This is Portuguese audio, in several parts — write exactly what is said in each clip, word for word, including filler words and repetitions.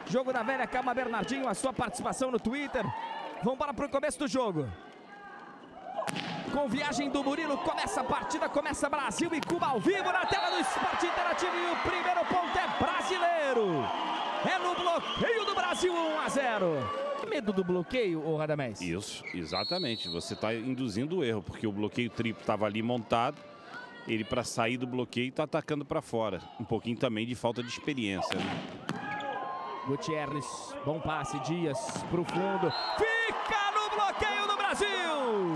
Jogo da velha, calma Bernardinho, a sua participação no Twitter. Vamos para o começo do jogo. Com viagem do Murilo, começa a partida, começa Brasil e Cuba ao vivo na tela do Esporte Interativo. E o primeiro ponto é brasileiro. É no bloqueio do Brasil, um a zero. Medo do bloqueio, ô Radamés? Isso, exatamente. Você está induzindo o erro, porque o bloqueio triplo estava ali montado. Ele, para sair do bloqueio, está atacando para fora. Um pouquinho também de falta de experiência, né? Gutierrez, bom passe, Dias pro fundo. Fica no bloqueio do Brasil!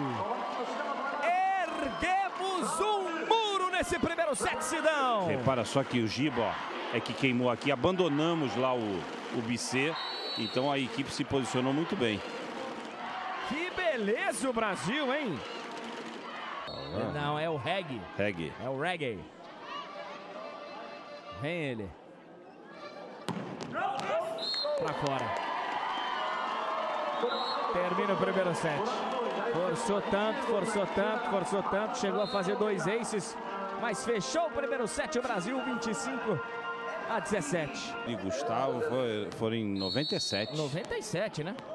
Erguemos um muro nesse primeiro set, Sidão. Repara só que o Giba, ó, é que queimou aqui. Abandonamos lá o, o B C. Então a equipe se posicionou muito bem. Que beleza o Brasil, hein? Ah. Não, é o reggae. Reggae. É o reggae. Vem ele. Pra fora. Termina o primeiro set. Forçou tanto, forçou tanto, forçou tanto. Chegou a fazer dois aces. Mas fechou o primeiro set. O Brasil vinte e cinco a dezessete. E Gustavo foi, foram em noventa e sete. noventa e sete, né?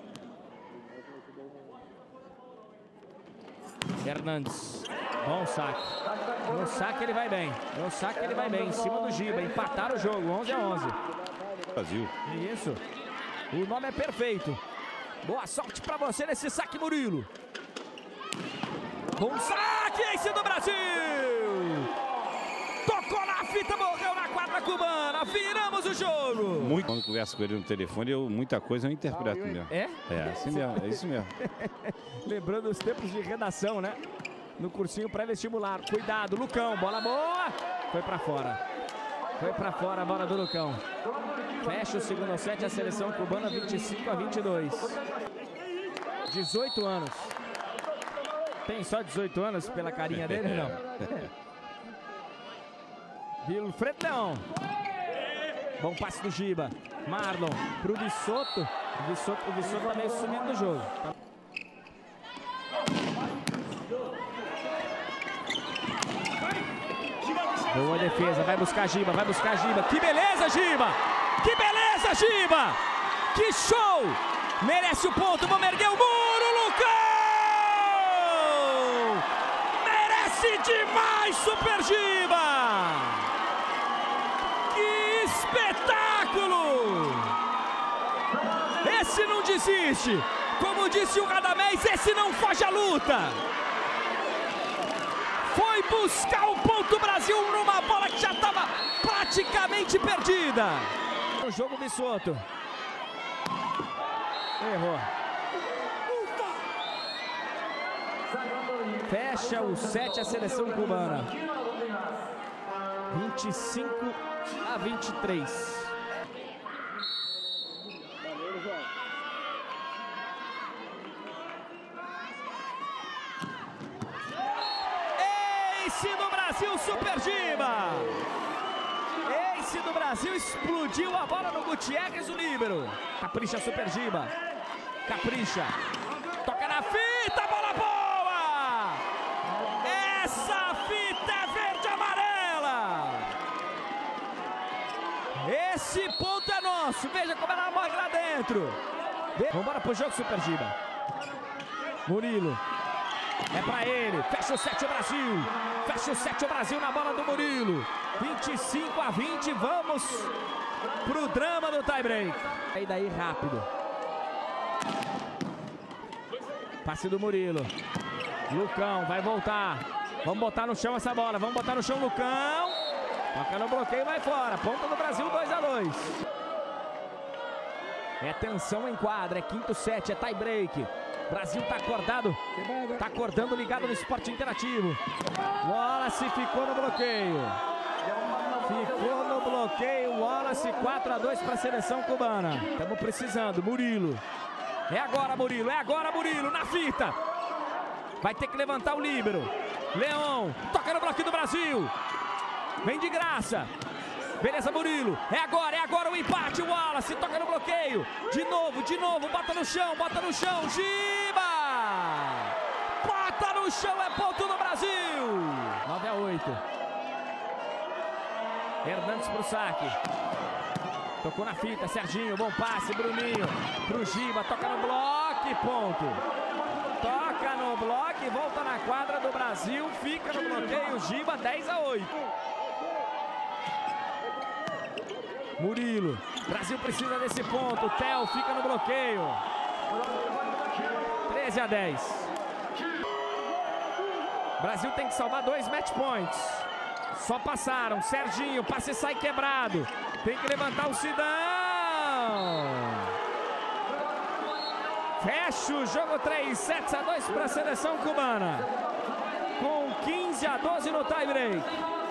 Hernandes. Bom saque. No saque ele vai bem. No saque ele vai bem. Em cima do Giba. Empataram o jogo. onze a onze. Brasil. Isso. O nome é perfeito. Boa sorte pra você nesse saque, Murilo. Bom saque, ace do Brasil. Tocou na fita, morreu na quadra cubana. Viramos o jogo. Muito. Quando eu converso com ele no telefone, eu, muita coisa eu interpreto mesmo. É? É, assim mesmo, é isso mesmo. Lembrando os tempos de redação, né? No cursinho pré-vestibular. Cuidado, Lucão, bola boa. Foi pra fora. Foi pra fora a bola do Lucão. Fecha o segundo set, a seleção cubana vinte e cinco a vinte e dois. dezoito anos. Tem só dezoito anos pela carinha dele, não? Wilfred Leão. Bom passe do Giba. Marlon pro Vissoto. O Vissoto, o Vissoto tá meio sumindo do jogo. Boa defesa, vai buscar Giba, vai buscar Giba. Que beleza, Giba! Que beleza, Giba! Que show! Merece o ponto, vamos erguer o muro, Lucão! Merece demais, Super Giba! Que espetáculo! Esse não desiste! Como disse o Radamés, esse não foge à luta! Foi buscar o ponto Brasil numa bola que já estava praticamente perdida. O jogo Vissoto. Errou. Fecha o set a seleção cubana. vinte e cinco a vinte e três. Ace do Brasil, Super Giba! Ace do Brasil, explodiu a bola no Gutierrez, o líbero. Capricha, Super Giba. Capricha. Toca na fita, bola boa! Essa fita é verde e amarela! Esse ponto é nosso. Veja como ela morre lá dentro. Vamos embora pro jogo, Super Giba. Murilo. É pra ele. Fecha o set o Brasil. Fecha o set o Brasil na bola do Murilo. vinte e cinco a vinte. Vamos pro drama do tie-break. E daí rápido. Passe do Murilo. Lucão vai voltar. Vamos botar no chão essa bola. Vamos botar no chão, Lucão. Toca no bloqueio e vai fora. Ponta do Brasil, dois a dois. É tensão em quadra. É quinto set. É tie-break. Brasil tá acordado, tá acordando ligado no Esporte Interativo. Wallace ficou no bloqueio. Ficou no bloqueio. Wallace quatro a dois para a seleção cubana. Estamos precisando. Murilo. É agora, Murilo. É agora, Murilo. Na fita. Vai ter que levantar o líbero. Leão. Toca no bloqueio do Brasil. Vem de graça. Beleza, Murilo. É agora, é agora o empate. O Wallace toca no bloqueio. De novo, de novo. Bota no chão, bota no chão. Giba! Bota no chão, é ponto do Brasil. nove a oito. Hernandes pro saque. Tocou na fita, Serginho, bom passe, Bruninho, pro Giba, toca no bloco e ponto. Toca no bloco e volta na quadra do Brasil, fica no bloqueio, Giba, dez a oito. Murilo, Brasil precisa desse ponto, Theo fica no bloqueio. treze a dez. Brasil tem que salvar dois match points. Só passaram, Serginho, passe sai quebrado. Tem que levantar o Sidão. Fecha o jogo, três sets a dois para a seleção cubana. Com quinze a doze no tie break.